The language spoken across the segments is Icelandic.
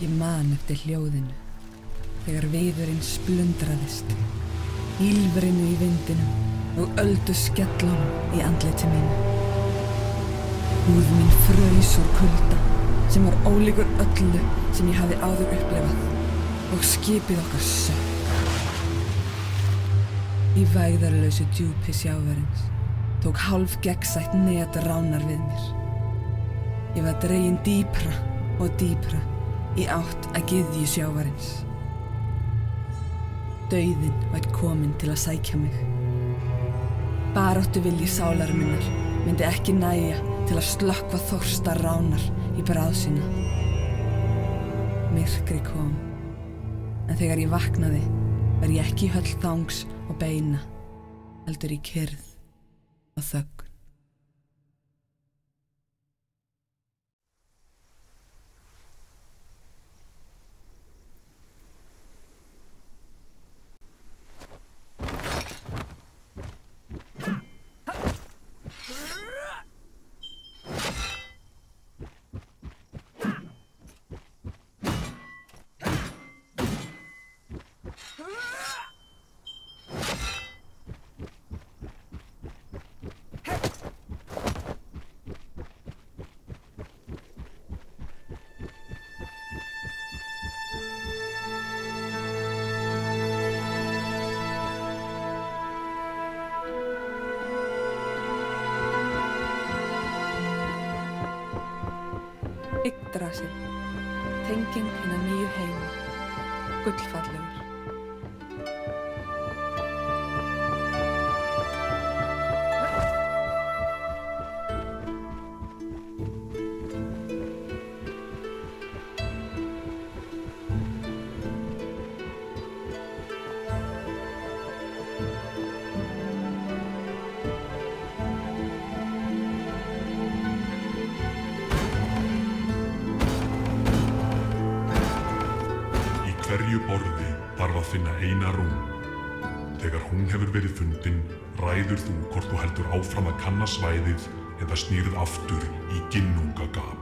Ég man eftir hljóðinu, þegar viðurinn splundraðist, ýlfrinu í vindinum og öldu skellunum í andliti mínu. Húð mín fraus úr kulda sem var ólíkur öllu sem ég hafði áður upplifað og skipið okkar sökk. Í vægðarlausu djúpi sjávarins tók hálfgeggsætt net ránar við mér. Ég var dregin dýpra og dýpra í átt að gyðju sjávarins. Dauðinn var kominn til að sækja mig. Baráttuvilji sálar minnar myndi ekki nægja til að slökkva þorsta ránar í bráð sína. Myrkri kom, en þegar ég vaknaði var ég ekki í höll þangs og beina, heldur í kyrrð og þögn. Yggdrasil, tenging hinna nýju heima, gullfallegur. Hverju borði þarf að finna eina rún. Þegar hún hefur verið fundin, ræður þú hvort þú heldur áfram að kanna svæðið eða snýrð aftur í ginnungagap.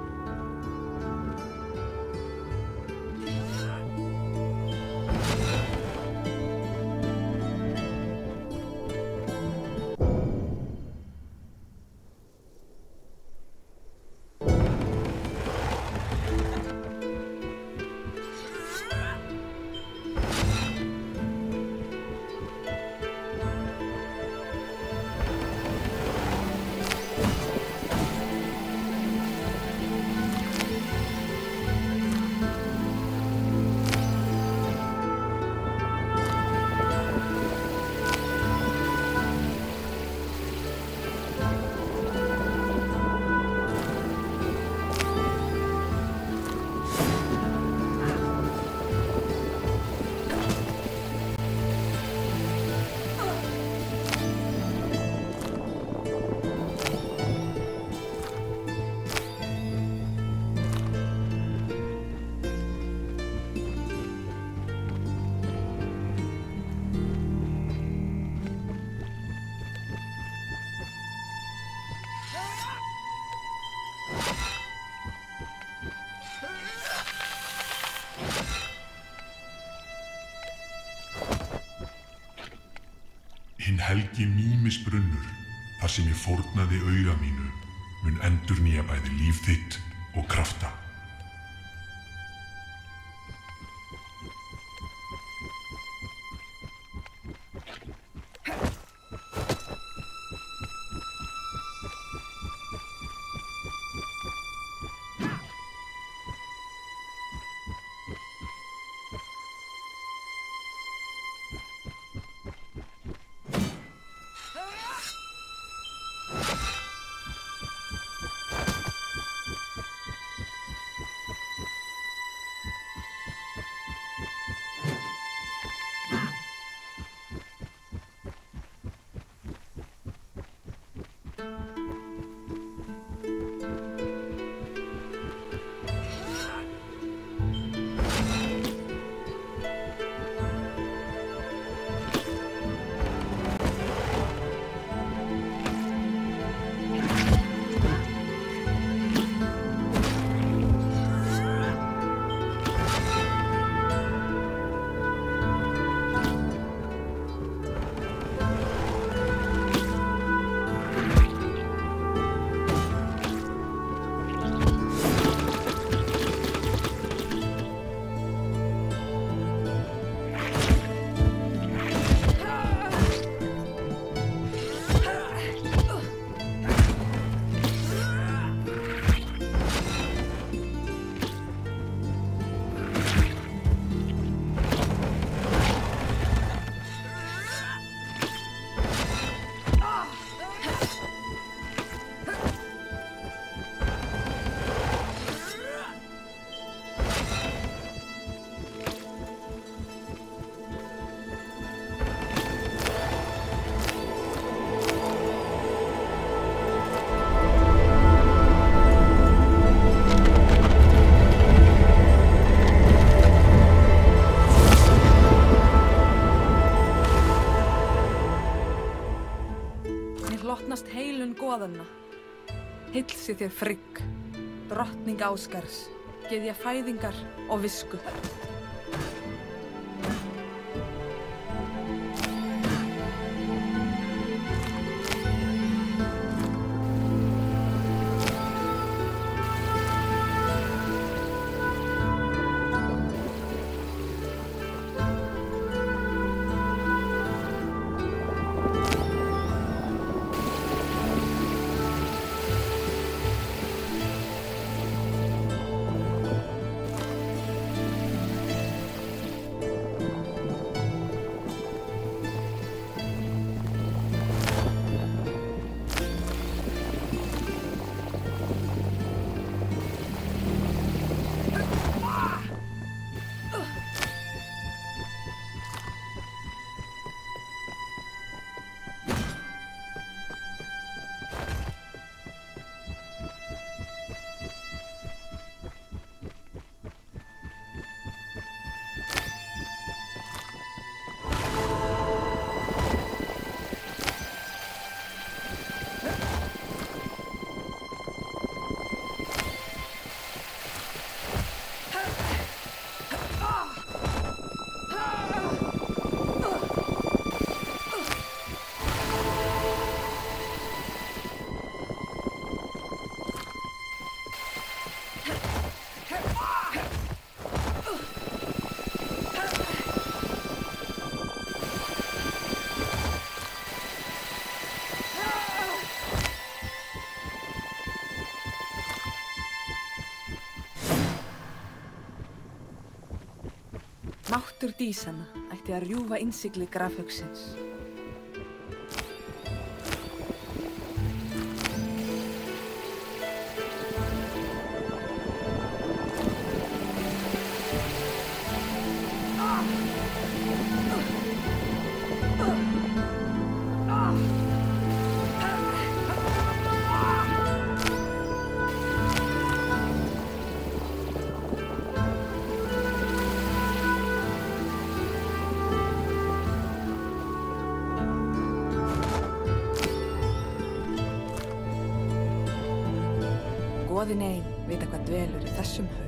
Hinn helgi mýmisbrunnur, þar sem ég fórnaði auga mínu, mun endurnýja bæði líf þitt og krafta. goðanna. Heill sé þér Frigg, drottning Ásgarðs, gyðja fæðingar og visku. Máttur dísanna ætti að rjúfa innsigli grafhaugsins. Goðin ein vita hvað dvelur í þessum haug.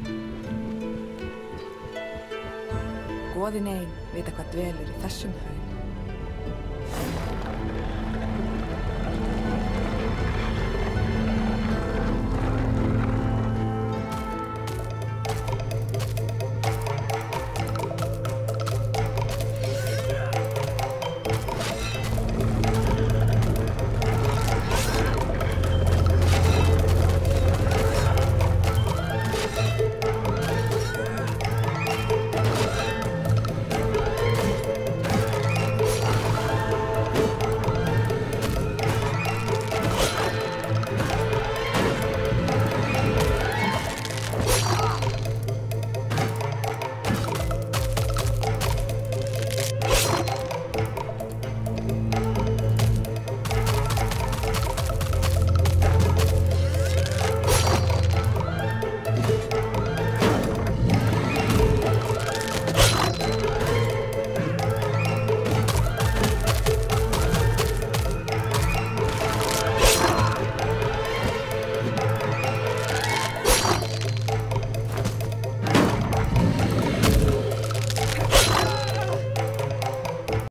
Goðin ein vita hvað dvelur í þessum haug.